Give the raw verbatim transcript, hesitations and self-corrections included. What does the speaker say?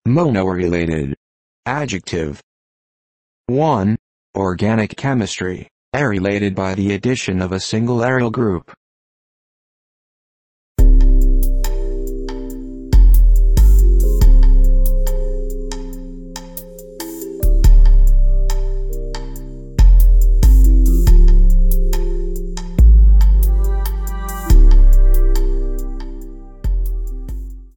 Monoarylated. Adjective. one. Organic chemistry, arylated by the addition of a single aryl group.